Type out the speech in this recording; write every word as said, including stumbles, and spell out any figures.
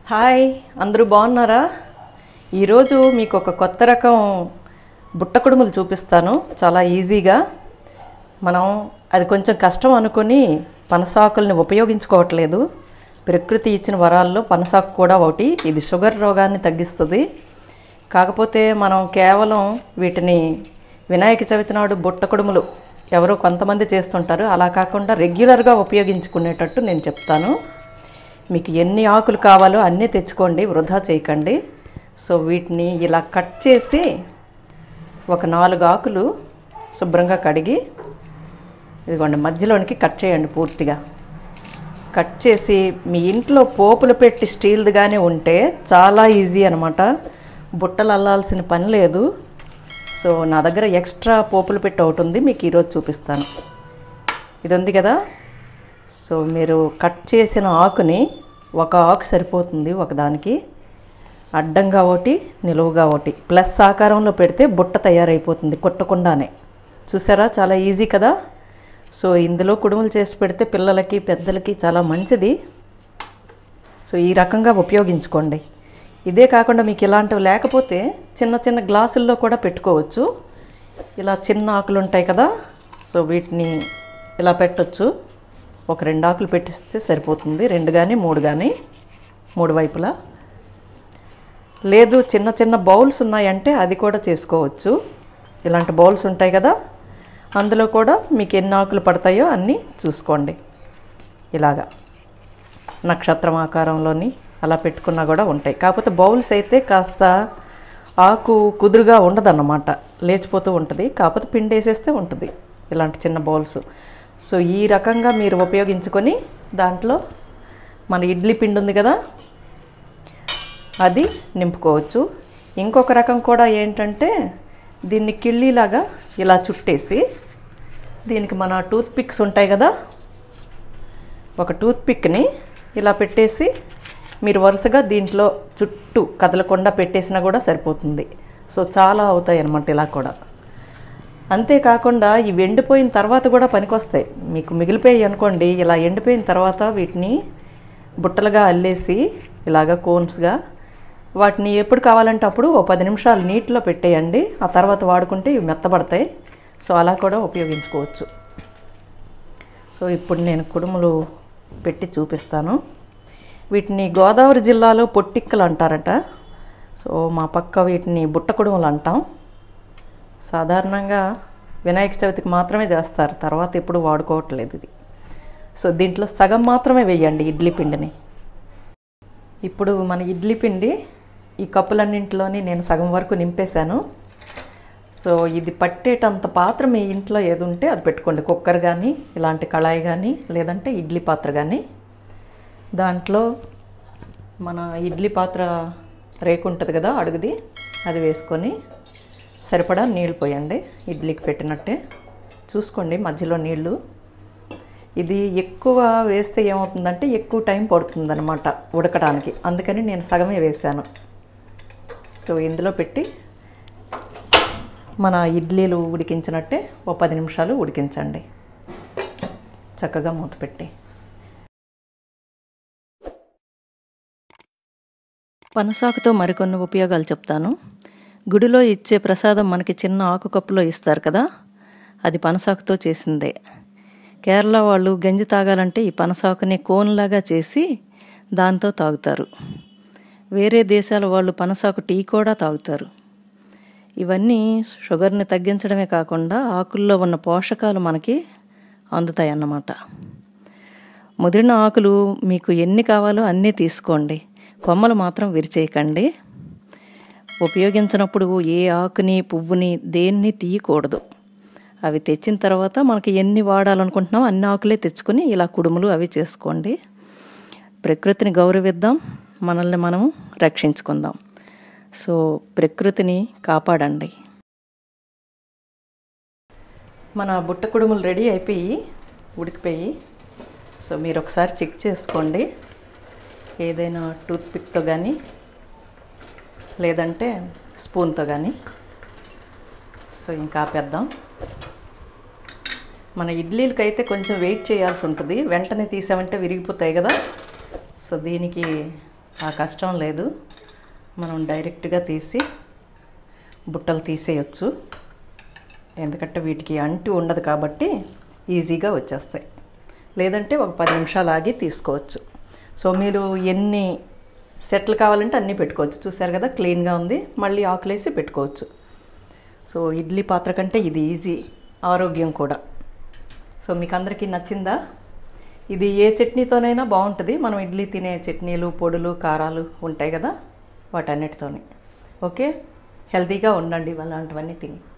Hi అందరూ బాగున్నారా? ఈరోజు మీకు ఒక కొత్త రకం బుట్ట కుడుములు చూపిస్తాను. చాలా ఈజీగా మనం అది కొంచెం కష్టం అనుకొని పనసాకుల్ని ఉపయోగించుకోవట్లేదు. ప్రకృతి ఇచ్చిన వరాల్లో పనసాకు కూడా ఒకటి. ఇది షుగర్ రోగాన్ని తగ్గిస్తుంది. కాకపోతే మనం కేవలం వీటిని వినాయక చవితి నాడు బుట్ట కుడుములు ఎవరో కొంతమంది చేస్తుంటారు. అలా కాకుండా రెగ్యులర్గా ఉపయోగించుకునేటట్టు నేను చెప్తాను. మీకు ఎన్ని ఆకులు కావాలో అన్నీ తెచ్చుకోండి, వృధా చేయకండి. సో వీటిని ఇలా కట్ చేసి ఒక నాలుగు ఆకులు శుభ్రంగా కడిగి ఇదిగోండి మధ్యలోనికి కట్ చేయండి. పూర్తిగా కట్ చేసి మీ ఇంట్లో పోపులు పెట్టి స్టీల్దిగానే ఉంటే చాలా ఈజీ అనమాట. బుట్టలు అల్లాల్సిన పని లేదు. సో నా దగ్గర ఎక్స్ట్రా పోపులు పెట్టి ఒకటి ఉంది, మీకు ఈరోజు చూపిస్తాను. ఇది ఉంది కదా. సో మీరు కట్ చేసిన ఆకుని ఒక ఆకు సరిపోతుంది ఒకదానికి, అడ్డంగా ఒకటి నిలువుగా ఒకటి ప్లస్ ఆకారంలో పెడితే బుట్ట తయారైపోతుంది కొట్టకుండానే. చూసారా, చాలా ఈజీ కదా. సో ఇందులో కుడుములు చేసి పెడితే పిల్లలకి పెద్దలకి చాలా మంచిది. సో ఈ రకంగా ఉపయోగించుకోండి. ఇదే కాకుండా మీకు ఇలాంటివి లేకపోతే చిన్న చిన్న గ్లాసుల్లో కూడా పెట్టుకోవచ్చు. ఇలా చిన్న ఆకులు ఉంటాయి కదా, సో వీటిని ఇలా పెట్టచ్చు. ఒక రెండు ఆకులు పెట్టిస్తే సరిపోతుంది, రెండు కానీ మూడు కానీ మూడు వైపులా. లేదు చిన్న చిన్న బౌల్స్ ఉన్నాయంటే అది కూడా చేసుకోవచ్చు. ఇలాంటి బౌల్స్ ఉంటాయి కదా, అందులో కూడా మీకు ఎన్ని ఆకులు పడతాయో అన్నీ చూసుకోండి. ఇలాగా నక్షత్రం ఆకారంలోని అలా పెట్టుకున్నా కూడా ఉంటాయి. కాకపోతే బౌల్స్ అయితే కాస్త ఆకు కుదురుగా ఉండదన్నమాట, లేచిపోతూ ఉంటుంది. కాకపోతే పిండి వేసేస్తే ఉంటుంది ఇలాంటి చిన్న బౌల్స్. సో ఈ రకంగా మీరు ఉపయోగించుకొని దాంట్లో మన ఇడ్లీ పిండి ఉంది కదా, అది నింపుకోవచ్చు. ఇంకొక రకం కూడా ఏంటంటే దీన్ని కిళ్ళీలాగా ఇలా చుట్టేసి దీనికి మన టూత్ పిక్స్ ఉంటాయి కదా, ఒక టూత్ పిక్ని ఇలా పెట్టేసి మీరు వరుసగా దీంట్లో చుట్టూ కదలకుండా పెట్టేసినా కూడా సరిపోతుంది. సో చాలా అవుతాయి అన్నమాట ఇలా కూడా. అంతేకాకుండా ఇవి ఎండిపోయిన తర్వాత కూడా పనికొస్తాయి. మీకు మిగిలిపోయి అనుకోండి, ఇలా ఎండిపోయిన తర్వాత వీటిని బుట్టలుగా అల్లేసి ఇలాగ కోన్స్గా వాటిని ఎప్పుడు కావాలంటే అప్పుడు ఓ పది నిమిషాలు నీటిలో పెట్టేయండి. ఆ తర్వాత వాడుకుంటే ఇవి మెత్తబడతాయి. సో అలా కూడా ఉపయోగించుకోవచ్చు. సో ఇప్పుడు నేను కుడుములు పెట్టి చూపిస్తాను. వీటిని గోదావరి జిల్లాలో పొట్టిక్కలు అంటారట. సో మా పక్క వీటిని బుట్ట కుడుములు అంటాం. సాధారణంగా వినాయక చవితికి మాత్రమే చేస్తారు, తర్వాత ఎప్పుడు వాడుకోవట్లేదు ఇది. సో దీంట్లో సగం మాత్రమే వేయండి ఇడ్లీ పిండిని. ఇప్పుడు మన ఇడ్లీ పిండి ఈ కప్పులన్నింటిలోని నేను సగం వరకు నింపేశాను. సో ఇది పట్టేటంత పాత్ర మీ ఇంట్లో ఏది ఉంటే అది పెట్టుకోండి. కుక్కర్ కానీ ఇలాంటి కళాయి కానీ లేదంటే ఇడ్లీ పాత్ర కానీ. దాంట్లో మన ఇడ్లీ పాత్ర రేకు ఉంటుంది కదా అడుగుది, అది వేసుకొని సరిపడా నీళ్ళు పోయండి. ఇడ్లీకి పెట్టినట్టే చూసుకోండి మధ్యలో నీళ్ళు. ఇది ఎక్కువ వేస్తే ఏమవుతుందంటే ఎక్కువ టైం పడుతుంది అన్నమాట ఉడకడానికి, అందుకని నేను సగమే వేసాను. సో ఇందులో పెట్టి మన ఇడ్లీలు ఉడికించినట్టే ఓ పది నిమిషాలు ఉడికించండి చక్కగా మూత పెట్టి. పనసాకుతో మరికొన్ని ఉపయోగాలు చెప్తాను. గుడిలో ఇచ్చే ప్రసాదం మనకి చిన్న ఆకు కప్పులో ఇస్తారు కదా, అది పనసాకుతో చేసిందే. కేరళ వాళ్ళు గంజి తాగాలంటే ఈ పనసాకుని కోన్లాగా చేసి దాంతో తాగుతారు. వేరే దేశాల వాళ్ళు పనసాకు టీ కూడా తాగుతారు. ఇవన్నీ షుగర్ని తగ్గించడమే కాకుండా ఆకుల్లో ఉన్న పోషకాలు మనకి అందుతాయి అన్నమాట. ముదిరిన ఆకులు మీకు ఎన్ని కావాలో అన్నీ తీసుకోండి, కొమ్మలు మాత్రం విరిచేయకండి. ఉపయోగించినప్పుడు ఏ ఆకుని పువ్వుని దేన్ని తీయకూడదు. అవి తెచ్చిన తర్వాత మనకి ఎన్ని వాడాలనుకుంటున్నామో అన్ని ఆకులే తెచ్చుకొని ఇలా కుడుములు అవి చేసుకోండి. ప్రకృతిని గౌరవిద్దాం, మనల్ని మనం రక్షించుకుందాం. సో ప్రకృతిని కాపాడండి. మన బుట్ట కుడుములు రెడీ అయిపోయి ఉడికిపోయి. సో మీరు ఒకసారి చెక్ చేసుకోండి, ఏదైనా టూత్ పిక్తో కానీ లేదంటే స్పూన్తో కానీ. సో ఇంకా ఆపేద్దాం. మన ఇడ్లీలకైతే కొంచెం వెయిట్ చేయాల్సి ఉంటుంది, వెంటనే తీసామంటే విరిగిపోతాయి కదా. సో దీనికి ఆ కష్టం లేదు. మనం డైరెక్ట్గా తీసి బుట్టలు తీసేయచ్చు. ఎందుకంటే వీటికి అంటు ఉండదు కాబట్టి ఈజీగా వచ్చేస్తాయి. లేదంటే ఒక పది నిమిషాలు ఆగి తీసుకోవచ్చు. సో మీరు ఎన్ని సెట్లు కావాలంటే అన్నీ పెట్టుకోవచ్చు. చూసారు కదా, క్లీన్గా ఉంది. మళ్ళీ ఆకులేసి పెట్టుకోవచ్చు. సో ఇడ్లీ పాత్ర కంటే ఇది ఈజీ, ఆరోగ్యం కూడా. సో మీకు అందరికీ నచ్చిందా? ఇది ఏ చట్నీతోనైనా బాగుంటుంది. మనం ఇడ్లీ తినే చట్నీలు, పొడులు, కారాలు ఉంటాయి కదా, వాటన్నిటితోని. ఓకే, హెల్తీగా ఉండండి అలాంటివన్నీ తిని.